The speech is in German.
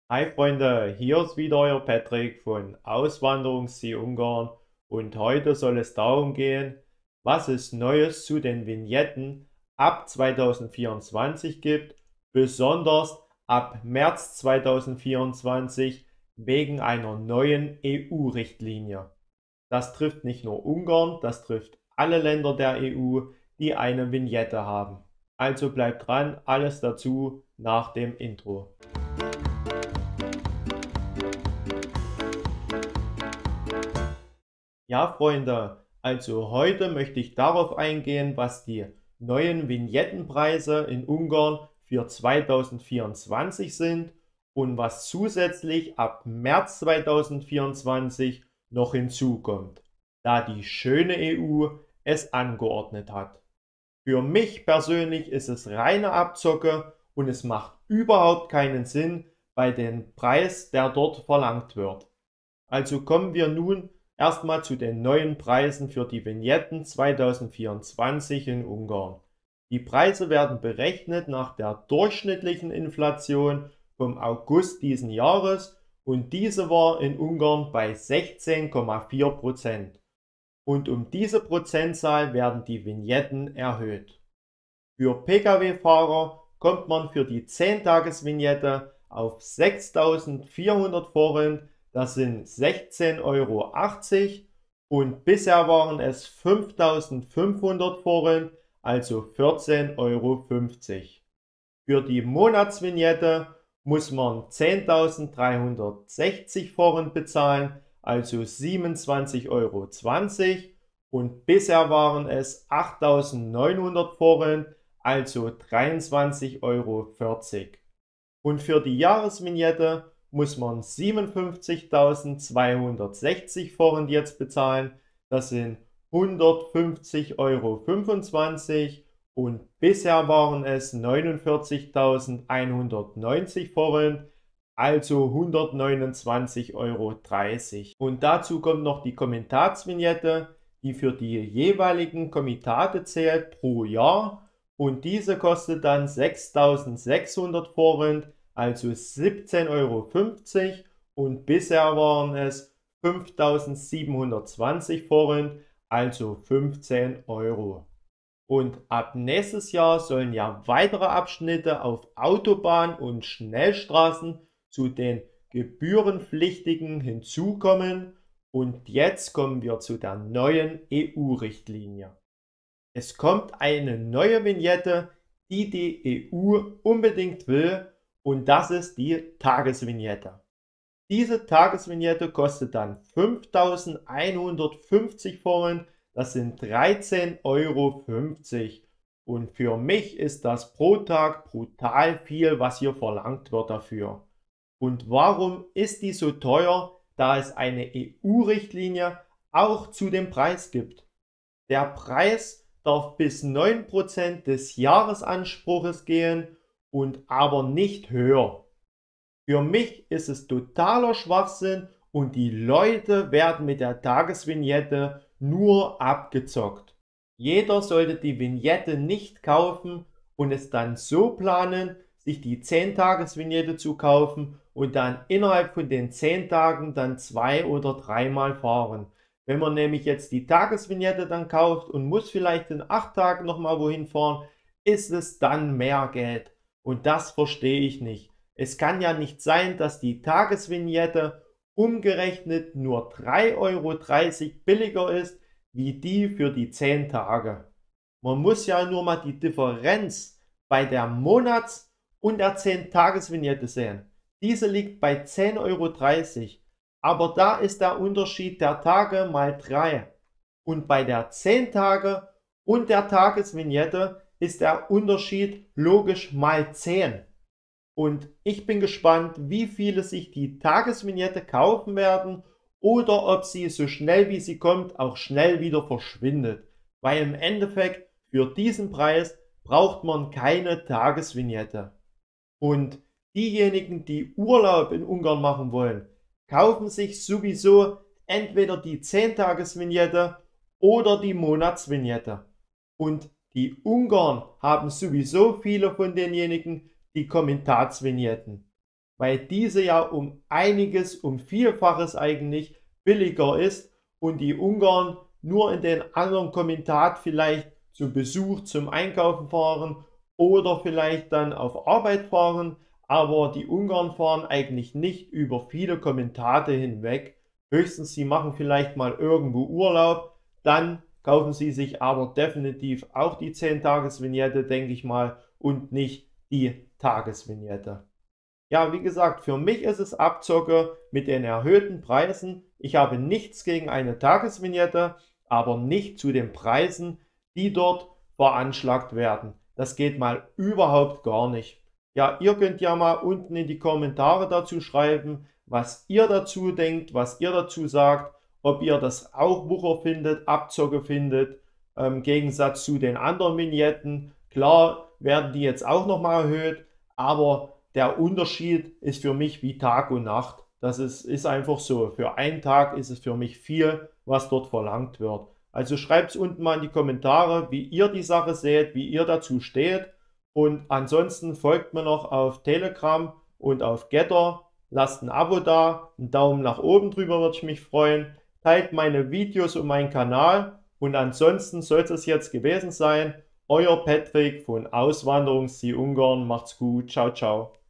Hi Freunde, hier ist wieder euer Patrick von Auswanderungsziel Ungarn und heute soll es darum gehen, was es Neues zu den Vignetten ab 2024 gibt, besonders ab März 2024 wegen einer neuen EU-Richtlinie. Das trifft nicht nur Ungarn, das trifft alle Länder der EU, die eine Vignette haben. Also bleibt dran, alles dazu nach dem Intro. Ja, Freunde, also heute möchte ich darauf eingehen, was die neuen Vignettenpreise in Ungarn für 2024 sind und was zusätzlich ab März 2024 noch hinzukommt, da die schöne EU es angeordnet hat. Für mich persönlich ist es reine Abzocke und es macht überhaupt keinen Sinn bei dem Preis, der dort verlangt wird. Also kommen wir nun erstmal zu den neuen Preisen für die Vignetten 2024 in Ungarn. Die Preise werden berechnet nach der durchschnittlichen Inflation vom August diesen Jahres und diese war in Ungarn bei 16,4%. Und um diese Prozentzahl werden die Vignetten erhöht. Für Pkw-Fahrer kommt man für die 10-Tages-Vignette auf 6.400 Forint, das sind 16,80 € und bisher waren es 5.500 Forint, also 14,50 €. Für die Monatsvignette muss man 10.360 Forint bezahlen, also 27,20 € und bisher waren es 8.900 Forint, also 23,40 € und für die Jahresvignette muss man 57.260 Forint jetzt bezahlen, das sind 150,25 € und bisher waren es 49.190 Forint, also 129,30 € und dazu kommt noch die Komitatsvignette, die für die jeweiligen Komitate zählt pro Jahr und diese kostet dann 6.600 Forint, also 17,50 € und bisher waren es 5.720 Forint, also 15 €. Und ab nächstes Jahr sollen ja weitere Abschnitte auf Autobahn und Schnellstraßen zu den gebührenpflichtigen hinzukommen. Und jetzt kommen wir zu der neuen EU-Richtlinie. Es kommt eine neue Vignette, die die EU unbedingt will, und das ist die Tagesvignette. Diese Tagesvignette kostet dann 5.150 Forint, das sind 13,50 € und für mich ist das pro Tag brutal viel, was hier verlangt wird dafür. Und warum ist die so teuer? Da es eine EU-Richtlinie auch zu dem Preis gibt. Der Preis darf bis 9% des Jahresanspruches gehen und aber nicht höher. Für mich ist es totaler Schwachsinn und die Leute werden mit der Tagesvignette nur abgezockt. Jeder sollte die Vignette nicht kaufen und es dann so planen, sich die 10-Tages-Vignette zu kaufen und dann innerhalb von den 10 Tagen dann 2- oder 3-mal fahren. Wenn man nämlich jetzt die Tagesvignette dann kauft und muss vielleicht in 8 Tagen nochmal wohin fahren, ist es dann mehr Geld. Und das verstehe ich nicht. Es kann ja nicht sein, dass die Tagesvignette umgerechnet nur 3,30 € billiger ist, wie die für die 10 Tage. Man muss ja nur mal die Differenz bei der Monats- und der 10-Tages-Vignette sehen. Diese liegt bei 10,30 €. Aber da ist der Unterschied der Tage mal 3. Und bei der 10 Tage und der Tagesvignette ist der Unterschied logisch mal 10. Und ich bin gespannt, wie viele sich die Tagesvignette kaufen werden oder ob sie so schnell wie sie kommt auch schnell wieder verschwindet. Weil im Endeffekt für diesen Preis braucht man keine Tagesvignette. Und diejenigen, die Urlaub in Ungarn machen wollen, kaufen sich sowieso entweder die 10-Tages-Vignette oder die Monatsvignette. Und die Ungarn haben sowieso viele von denjenigen die Kommentarsvignetten. weil diese ja um einiges, um Vielfaches eigentlich billiger ist und die Ungarn nur in den anderen Komitat vielleicht zu Besuch zum Einkaufen fahren oder vielleicht dann auf Arbeit fahren, aber die Ungarn fahren eigentlich nicht über viele Komitate hinweg. Höchstens sie machen vielleicht mal irgendwo Urlaub, dann kaufen sie sich aber definitiv auch die 10-Tages-Vignette, denke ich mal, und nicht die Tagesvignette. Ja, wie gesagt, für mich ist es Abzocke mit den erhöhten Preisen. Ich habe nichts gegen eine Tagesvignette, aber nicht zu den Preisen, die dort veranschlagt werden. Das geht mal überhaupt gar nicht. Ja, ihr könnt ja mal unten in die Kommentare dazu schreiben, was ihr dazu denkt, was ihr dazu sagt, ob ihr das auch Wucher findet, Abzocke findet, im Gegensatz zu den anderen Vignetten. Klar werden die jetzt auch nochmal erhöht, aber der Unterschied ist für mich wie Tag und Nacht. Das ist einfach so. Für einen Tag ist es für mich viel, was dort verlangt wird. Also schreibt es unten mal in die Kommentare, wie ihr die Sache seht, wie ihr dazu steht. Und ansonsten folgt mir noch auf Telegram und auf Getter. Lasst ein Abo da, einen Daumen nach oben drüber würde ich mich freuen. Teilt meine Videos und meinen Kanal. Und ansonsten soll es jetzt gewesen sein. Euer Patrick von Auswanderungsziel Ungarn. Macht's gut. Ciao, ciao.